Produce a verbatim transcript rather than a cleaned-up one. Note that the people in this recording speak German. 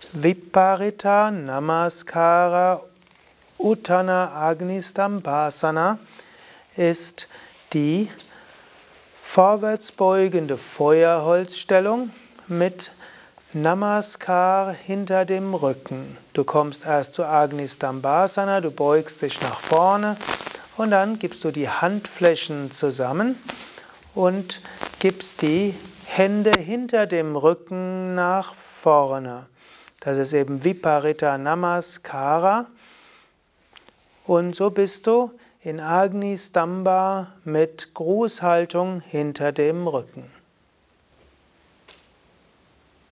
Viparita Namaskara Utthana Agnisthambhasana ist die vorwärtsbeugende Feuerholzstellung mit Namaskar hinter dem Rücken. Du kommst erst zu Agnisthambhasana, du beugst dich nach vorne und dann gibst du die Handflächen zusammen und gibst die Hände hinter dem Rücken nach vorne. Das ist eben Viparita Namaskara. Und so bist du in Agnisthamba mit Grußhaltung hinter dem Rücken.